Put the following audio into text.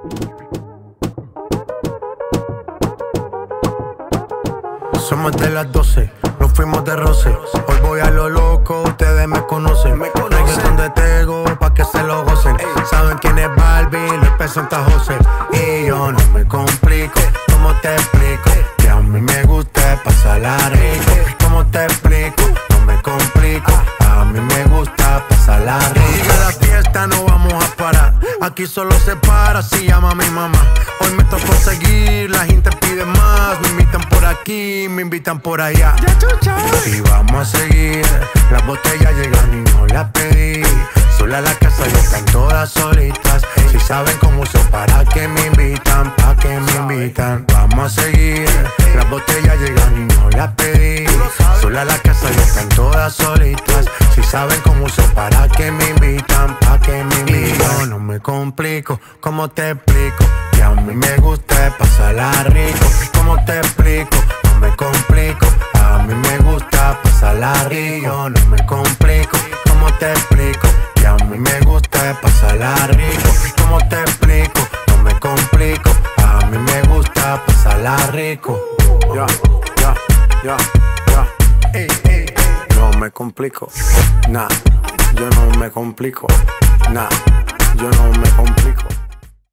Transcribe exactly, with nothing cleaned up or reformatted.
Somos de las doce, nos fuimos de roce. Hoy voy a lo loco, ustedes me conocen. Reggaeton de Tego, pa' que se lo gocen. Saben quién es Barbie, les presenta José. Y yo no me complico, ¿cómo te explico? Que a mí me gusta pasarla rico. ¿Cómo te explico? No me complico, a mí me gusta pasarla rico. Sigue la fiesta, no vamos a parar. Aquí solo se para si llama a mi mamá. Hoy me tocó seguir, la gente pide más. Me invitan por aquí, me invitan por allá. Y vamos a seguir, las botellas llegan y no las pedí. Sola la casa ya están todas solitas. Si saben cómo uso, para que me invitan, pa' que me invitan. Vamos a seguir, las botellas llegan y no las pedí. Sola la casa ya están todas solitas. Si saben cómo uso, para que me invitan, pa' que me invitan. Y yo no me complico, ¿cómo te explico? Que a mí me gusta pasarla rico. ¿Cómo te explico? No me complico, a mí me gusta pasarla rico. Yo no me complico, ¿cómo te explico? Que a mí me gusta pasarla rico. ¿Cómo te explico? No me complico, a mí me gusta pasarla rico. Ya, ya, ya, ya. Ey, ey, ey. No me complico, nah, yo no me complico, nah, yo no me complico.